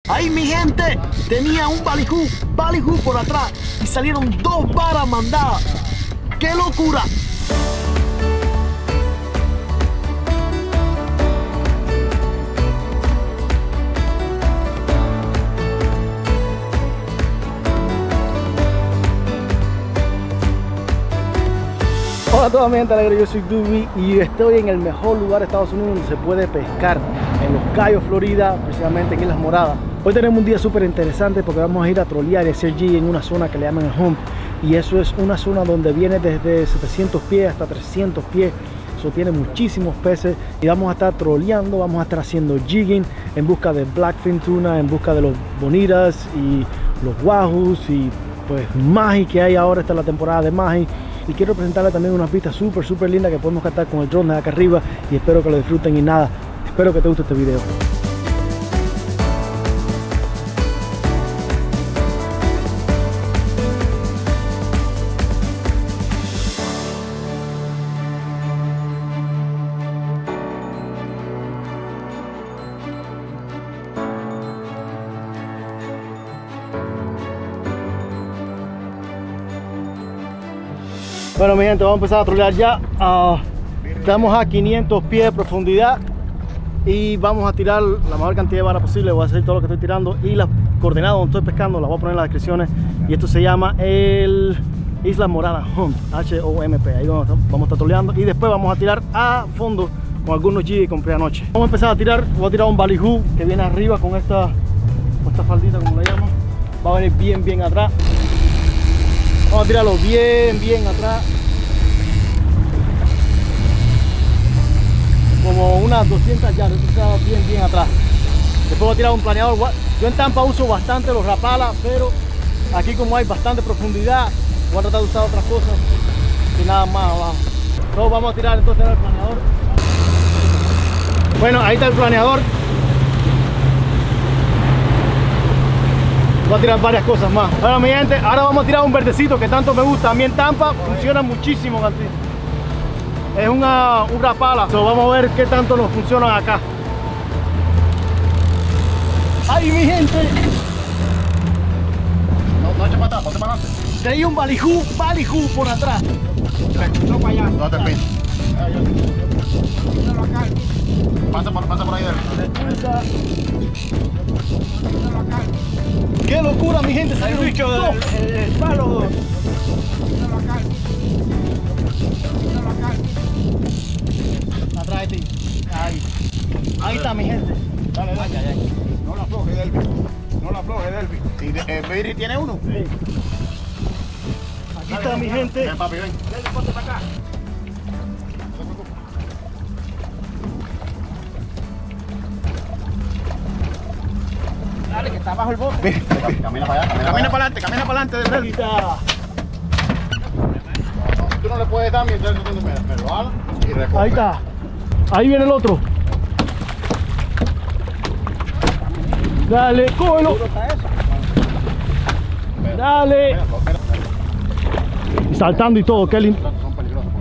Ahí mi gente, tenía un ballyhoo por atrás y salieron 2 varas mandadas. ¡Qué locura! Hola a toda mi gente alegre, yo soy Dubi y estoy en el mejor lugar de Estados Unidos donde se puede pescar, en Los Cayos, Florida, precisamente en Islas Moradas. Hoy tenemos un día súper interesante porque vamos a ir a trolear y hacer G en una zona que le llaman el hump, y eso es una zona donde viene desde 700 pies hasta 300 pies. Eso tiene muchísimos peces y vamos a estar troleando, vamos a estar haciendo jigging en busca de blackfin tuna, en busca de los bonitas y los wahoos y pues mahi que hay ahora. Está la temporada de mahi. Y quiero presentarles también unas vistas súper lindas que podemos captar con el drone de acá arriba, y espero que lo disfruten y nada, espero que te guste este video. Bueno mi gente, vamos a empezar a trolear ya. Estamos a 500 pies de profundidad y vamos a tirar la mayor cantidad de varas posible. Voy a hacer todo lo que estoy tirando y las coordenadas donde estoy pescando las voy a poner en las descripciones. Y esto se llama el Islas Moradas Hump, H-O-M-P. Ahí vamos a estar troleando y después vamos a tirar a fondo con algunos G que compré anoche. Vamos a empezar a tirar, voy a tirar un ballyhoo que viene arriba con esta faldita, como le llaman. Va a venir bien atrás. Vamos a tirarlo bien atrás. Como unas 200 yardas, bien atrás. Después voy a tirar un planeador. Yo en Tampa uso bastante los rapalas, pero aquí como hay bastante profundidad, voy a tratar de usar otras cosas y nada más abajo. Entonces vamos a tirar entonces el planeador. Bueno, ahí está el planeador. Voy a tirar varias cosas más. Bueno mi gente, ahora vamos a tirar un verdecito que tanto me gusta. A mí en Tampa funciona muchísimo, Cantín. Es un rapala. Vamos a ver qué tanto nos funciona acá. ¡Ay mi gente! No eches para atrás, ponte para adelante. Tenía un ballyhoo por atrás. No para allá. No te pinches. Pasa por ahí dentro. ¡Qué locura mi gente! Salió un bicho el palo. Atrás de ti. Ahí está mi gente. Dale. No la aflojes, Delvi. ¿Y Biri tiene uno? Sí. Aquí está mi gente. Ven papi, ven. Ponte para acá. Dale, que está abajo el bote. Camina para allá, camina para adelante, Aquí está. Tú no le puedes dar mientras me lo haga y recoge. Ahí está. Ahí viene el otro. Dale, cógelo. Dale. Saltando y todo, qué lindo. Son peligrosos.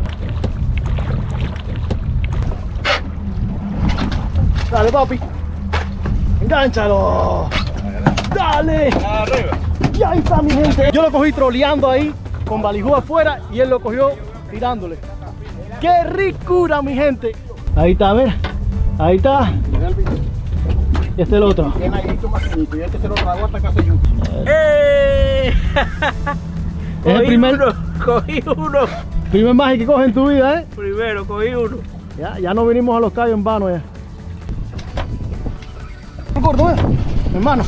Dale, papi. Engánchalo. Dale. Arriba. Y ahí está mi gente. Yo lo cogí troleando ahí con ballyhoo afuera y él lo cogió tirándole. ¡Qué ricura mi gente! Ahí está, a ver. Ahí está. Y este es el otro. Tiene ahí tu maquinito y este se lo tragó hasta casa yo. Es el Cogí uno. primer maje que coge en tu vida, ¿eh? Primero, cogí uno. Ya no vinimos a Los Cayos en vano ya. Gordo, mi hermano.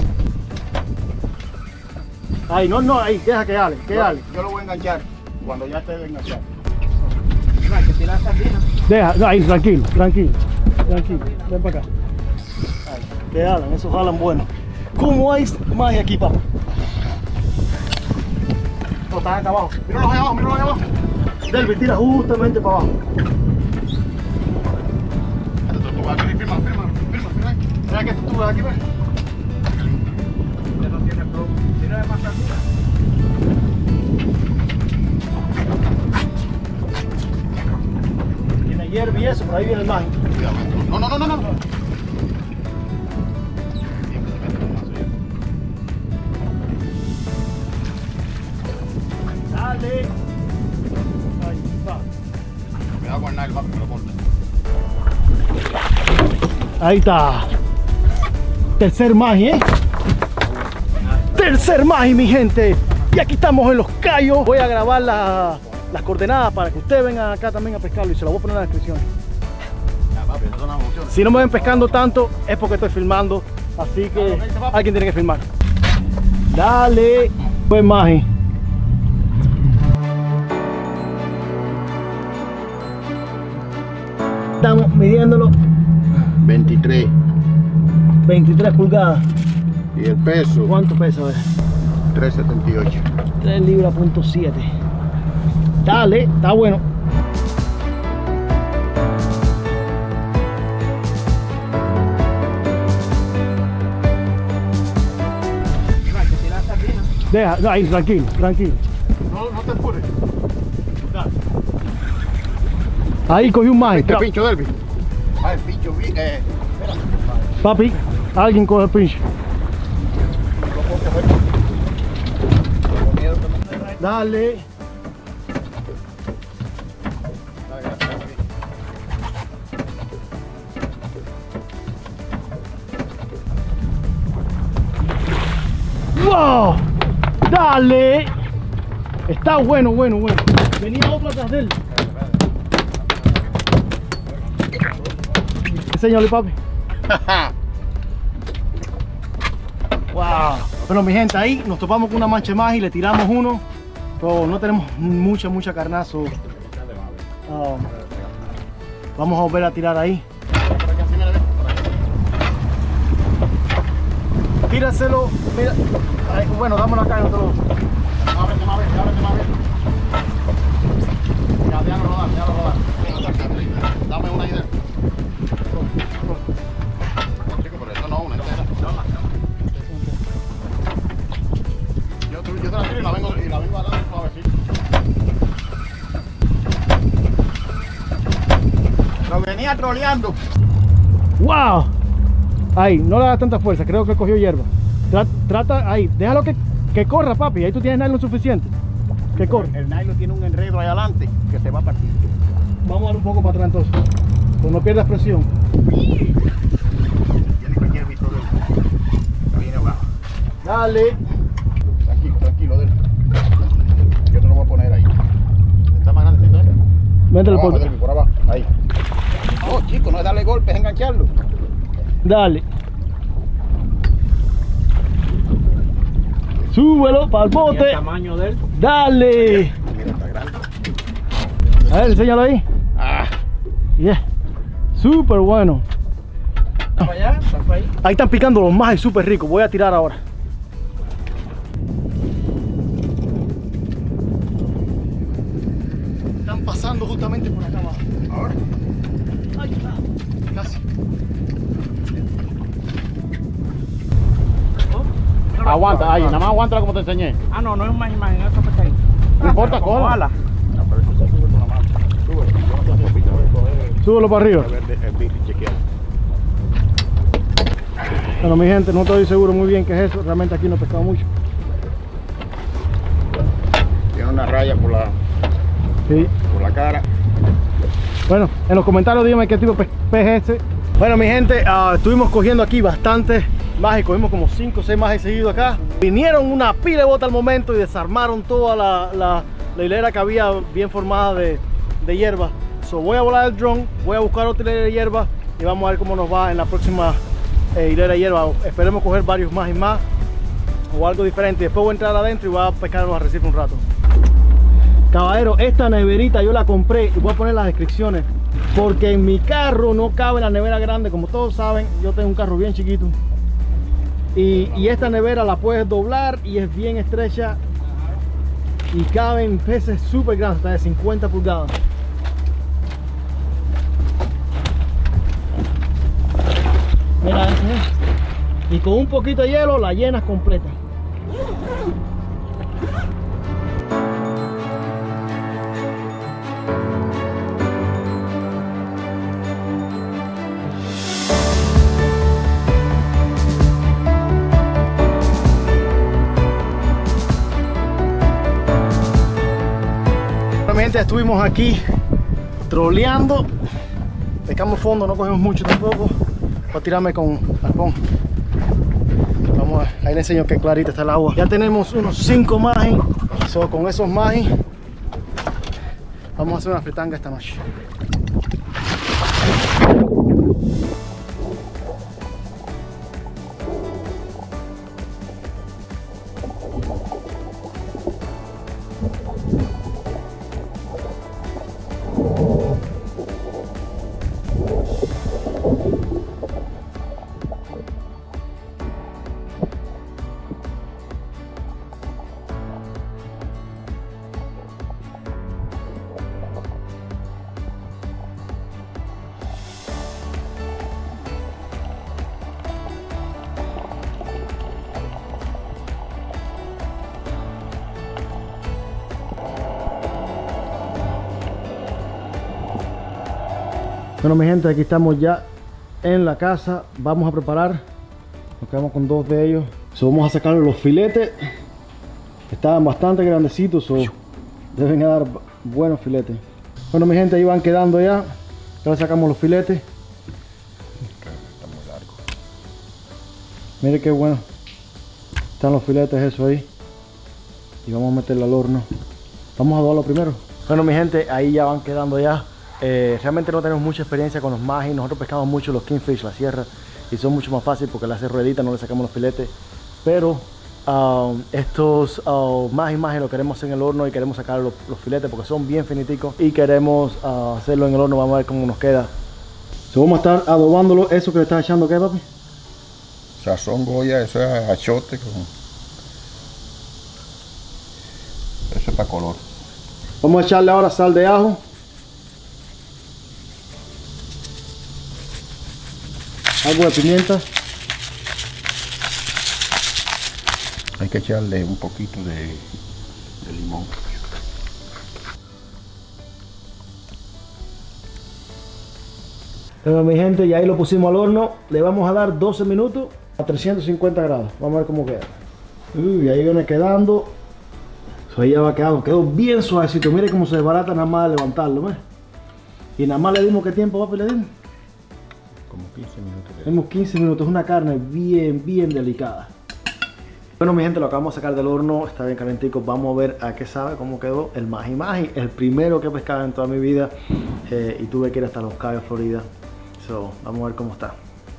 Ahí, no, ahí, deja que ale, Yo lo voy a enganchar cuando ya esté enganchado. No, hay que tirar sardinas. Deja, no, ahí, tranquilo. Ven para acá. Ahí, que jalan, esos jalan buenos. ¿Cómo hay maje aquí, papá? No, está acá abajo. Míralo ahí abajo. Delvi, tira justamente para abajo. Aquí, firma. Mira que tú aquí, ves. Usted no tiene pro. Tira de más sardina. Tiene hierba y eso, por ahí viene el maje. No. Ahí está. Tercer maji, ¿eh? Tercer maji, mi gente. Y aquí estamos en Los Cayos. Voy a grabar las coordenadas para que ustedes vengan acá también a pescarlo y se las voy a poner en la descripción. Si no me ven pescando tanto es porque estoy filmando, así que alguien tiene que filmar. Dale, pues maji. Estamos midiéndolo 23. 23 pulgadas. Y el peso, ¿Cuánto pesa? 3.78. 3 libras punto 7. Dale, está bueno. Deja, ahí, tranquilo, tranquilo. No te apures. Ahí cogí un maji. ¿Qué pincho, Delvi? Ah, el pincho, espérate. Papi, alguien coge el pinche. Dale. ¡Wow! ¡Dale! Está bueno, bueno, bueno. Venía otro atrás de él. Enséñale, papi. ¡Wow! Bueno, mi gente, ahí nos topamos con una mancha más y le tiramos uno. Pero no tenemos mucha carnazo. Vamos a volver a tirar ahí. Tíraselo, mira. Ay, bueno, dámelo acá y no te lo. Ábrete más bien. Ya, déjalo rodar. Dame una idea. Chico, pero esto no es una entera. Yo te la tiro y la vengo a dar suavecito. Lo venía troleando. ¡Wow! Ahí, no le da tanta fuerza, creo que cogió hierba. Trata, ahí, déjalo que corra, papi. Ahí tú tienes nylon suficiente. Que corra. El nylon tiene un enredo ahí adelante que se va a partir. Vamos a dar un poco para atrás entonces. Pues no pierdas presión. Tiene cualquier victoria. Está bien abajo. Dale. Tranquilo, Delvi. Yo te lo voy a poner ahí. Está más grande, ¿no? Mételo Por por. abajo, Delvi, por abajo. Ahí. No, chico, no es darle golpes, es engancharlo. Dale. Súbelo para el bote. El tamaño de él. Dale. Mira, está grande. A ver, enséñalo ahí. Ah, Yeah. Súper bueno. ¿Está para allá? ¿Está para ahí? Ahí están picando los majes súper ricos. Voy a tirar ahora. Están pasando justamente por acá abajo. ahora. Ahí está. Casi. Aguanta, ahí, nada más aguántala como te enseñé. Ah, no es más imagen, eso está ahí. No importa, Como cógela. ala. No, pero eso se sube con la mano. Sube, yo no sé si pita de coger. Súbelo para arriba. A ver, el bici, chequear. Bueno, mi gente, no estoy seguro muy bien qué es eso. Realmente aquí no he pescado mucho. Tiene una raya por Sí. la cara. Bueno, en los comentarios díganme qué tipo de pez es ese. Bueno, mi gente, estuvimos cogiendo aquí bastantes majes. Cogimos como 5 o 6 majes seguidos acá. Vinieron una pila de botas al momento y desarmaron toda la hilera que había bien formada de hierba. So, voy a volar el drone, voy a buscar otra hilera de hierba y vamos a ver cómo nos va en la próxima hilera de hierba. Esperemos coger varios más y más o algo diferente. Después voy a entrar adentro y voy a pescar en los arrecifes un rato. Caballero, esta neverita yo la compré y voy a poner las descripciones porque en mi carro no cabe la nevera grande. Como todos saben, yo tengo un carro bien chiquito y esta nevera la puedes doblar y es bien estrecha y caben peces súper grandes, hasta de 50 pulgadas. Mira eso, y con un poquito de hielo la llenas completa. Realmente estuvimos aquí troleando, pescamos fondo, no cogimos mucho tampoco. Voy a tirarme con arpón. Vamos a, ahí le enseño que clarita está el agua. Ya tenemos unos 5 maji. So, con esos maji vamos a hacer una fritanga esta noche. Bueno, mi gente, aquí estamos ya en la casa. Vamos a preparar. Nos quedamos con 2 de ellos. So, vamos a sacar los filetes. Estaban bastante grandecitos. So, deben dar buenos filetes. Bueno, mi gente, ahí van quedando ya. Ya sacamos los filetes. Está muy largo. Mire qué bueno. Están los filetes, eso ahí. Y vamos a meterlo al horno. Vamos a adobarlo primero. Bueno, mi gente, ahí ya van quedando ya. Realmente no tenemos mucha experiencia con los maji. Nosotros pescamos mucho los kingfish, la sierra, y son mucho más fácil porque le hace ruedita, no le sacamos los filetes. Pero estos maji lo queremos hacer en el horno y queremos sacar los filetes porque son bien finiticos y queremos hacerlo en el horno. Vamos a ver cómo nos queda. So, vamos a estar adobándolo. Eso que le estás echando, ¿qué, papi? Sazón Goya, eso es achote. Eso es para color. Vamos a echarle ahora sal de ajo. Algo de pimienta. Hay que echarle un poquito de limón. Bueno, mi gente, y ahí lo pusimos al horno. Le vamos a dar 12 minutos a 350 grados. Vamos a ver cómo queda. Y ahí viene quedando. Eso ahí ya va quedando. Quedó bien suavecito. Mire cómo se desbarata nada más de levantarlo. ¿Ves? Y nada más le dimos, ¿qué tiempo, papi, le dimos? Como 15 minutos. Tenemos 15 minutos, es una carne bien delicada. Bueno, mi gente, lo acabamos de sacar del horno, está bien calentico. Vamos a ver a qué sabe, cómo quedó el maji maji. El primero que he pescado en toda mi vida y tuve que ir hasta Los Cayos, Florida. So, vamos a ver cómo está.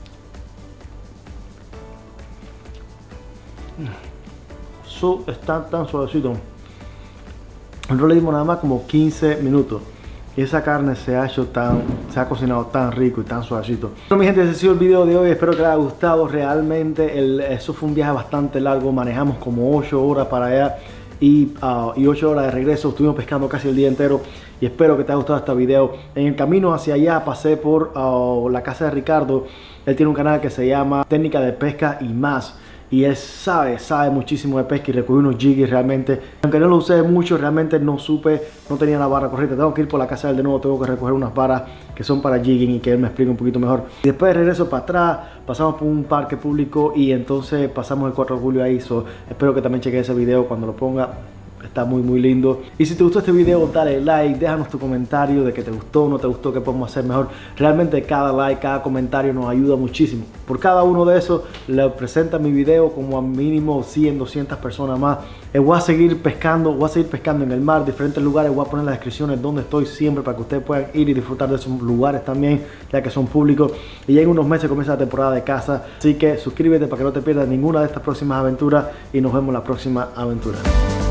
Está tan suavecito. Nosotros le dimos nada más como 15 minutos. Y esa carne se ha cocinado tan rico y tan suavecito. Bueno, mi gente, ese ha sido el video de hoy. Espero que les haya gustado. Realmente eso fue un viaje bastante largo. Manejamos como 8 horas para allá y 8 horas de regreso. Estuvimos pescando casi el día entero. Y espero que te haya gustado este video. En el camino hacia allá pasé por la casa de Ricardo. Él tiene un canal que se llama Técnica de Pesca y Más. Y él sabe muchísimo de pesca y recogí unos jiggers realmente. Aunque no lo usé mucho, realmente no tenía la barra correcta. Tengo que ir por la casa de él de nuevo, tengo que recoger unas varas que son para jigging y que él me explique un poquito mejor. Y después de regreso para atrás, pasamos por un parque público y entonces pasamos el 4 de julio ahí. Espero que también cheques ese video cuando lo ponga. Está muy lindo. Y si te gustó este video, dale like, déjanos tu comentario de que te gustó o no te gustó, que podemos hacer mejor. Realmente cada like, cada comentario nos ayuda muchísimo. Por cada uno de esos le presenta mi video como a mínimo 100, 200 personas más. Voy a seguir pescando, en el mar, diferentes lugares. Voy a poner en las descripciones donde estoy siempre para que ustedes puedan ir y disfrutar de esos lugares también, ya que son públicos. Y ya en unos meses comienza la temporada de caza. Así que suscríbete para que no te pierdas ninguna de estas próximas aventuras y nos vemos en la próxima aventura.